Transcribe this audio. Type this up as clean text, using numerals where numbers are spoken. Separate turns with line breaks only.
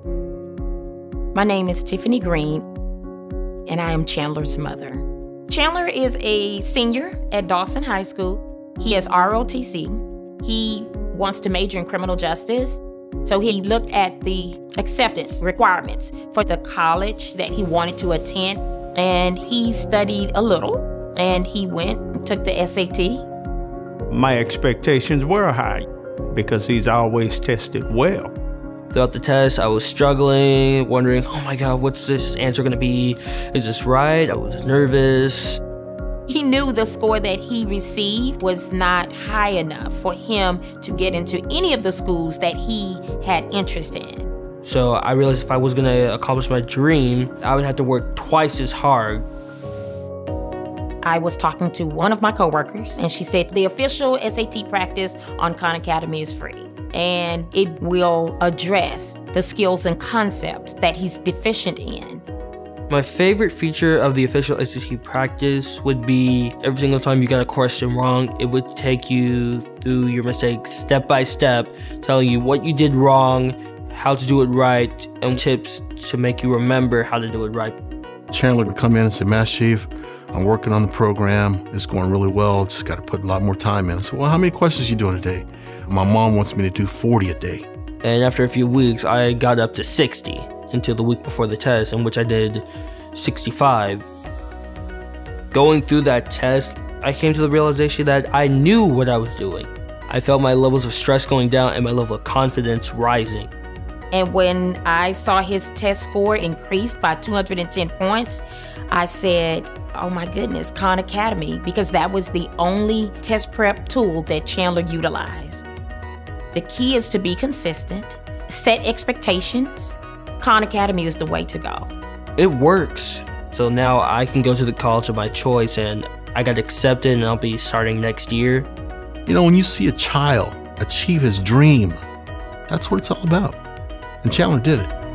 My name is Tiffany Green, and I am Chandler's mother. Chandler is a senior at Dawson High School. He has ROTC. He wants to major in criminal justice. So he looked at the acceptance requirements for the college that he wanted to attend, and he studied a little, and he went and took the SAT.
My expectations were high because he's always tested well.
Throughout the test, I was struggling, wondering, oh my God, what's this answer gonna be? Is this right? I was nervous.
He knew the score that he received was not high enough for him to get into any of the schools that he had interest in.
So I realized if I was gonna accomplish my dream, I would have to work twice as hard.
I was talking to one of my coworkers, and she said the official SAT practice on Khan Academy is free, and it will address the skills and concepts that he's deficient in.
My favorite feature of the official SAT practice would be every single time you got a question wrong, it would take you through your mistakes step by step, telling you what you did wrong, how to do it right, and tips to make you remember how to do it right.
Chandler would come in and say, Master Chief, I'm working on the program. It's going really well. Just got to put a lot more time in. I said, well, how many questions are you doing a day? My mom wants me to do 40 a day.
And after a few weeks, I got up to 60 until the week before the test, in which I did 65. Going through that test, I came to the realization that I knew what I was doing. I felt my levels of stress going down and my level of confidence rising.
And when I saw his test score increased by 210 points, I said, oh my goodness, Khan Academy, because that was the only test prep tool that Chandler utilized. The key is to be consistent, set expectations. Khan Academy is the way to go.
It works. So now I can go to the college of my choice, and I got accepted, and I'll be starting next year.
You know, when you see a child achieve his dream, that's what it's all about. And Chandler did it.